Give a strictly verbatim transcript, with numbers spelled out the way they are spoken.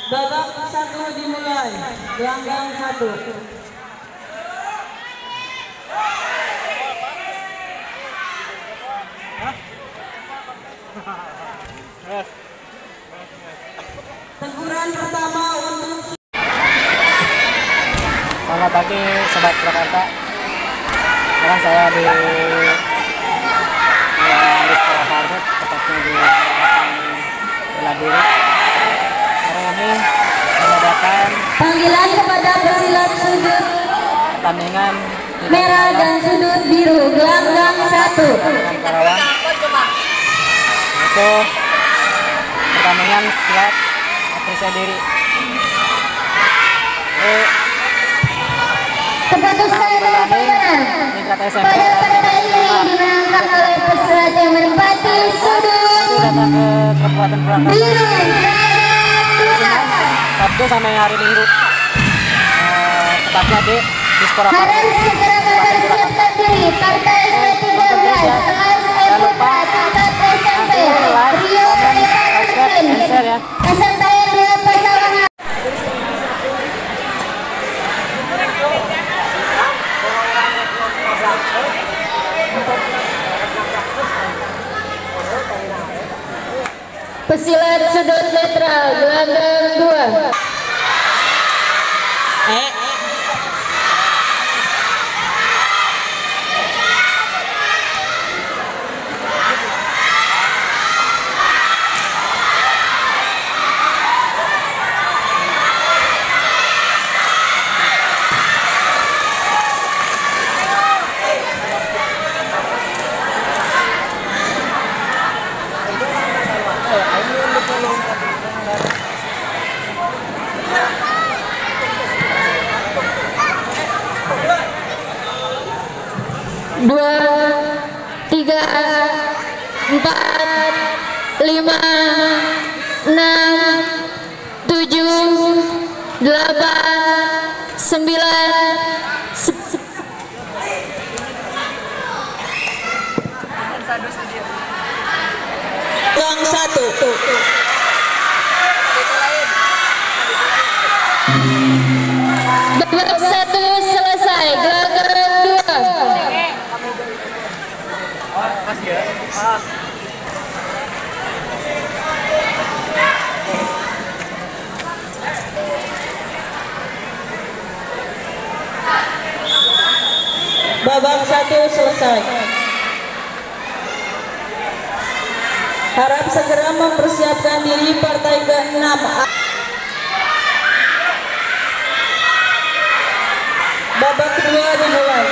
Babak satu dimulai. Gelanggang satu. Teguran pertama untuk. Selamat pagi Sobat Purwakarta. Sekarang saya di Dispora Harvard, tepatnya di Bela Diri. Hari ini mengadakan panggilan kepada pesilat sudut pertandingan merah dan sudut biru gelanggang satu. Karawang. Itu pertandingan silat apresiasi diri. Eh, Keputusan pemain tingkat S M P pada partai ini dimenangkan oleh pesilat yang menempati sudut datang ke Kabupaten Purwakarta biru Sabtu sampai hari Minggu, eh, tepatnya di Dispora harus Harvard. segera mempersiapkan diri partai ke tiga belas kelas M Putra tingkat S M P Rio Evan S M P dua Pasawangan. Pesilat sudut netral gelanggang dua. Eh. Dua, tiga, empat, lima, enam, tujuh, delapan, sembilan, Gelang satu. babak satu selesai gelanggang dua. Babak satu selesai. Harap segera mempersiapkan diri partai ke enam. Babak kedua dimulai.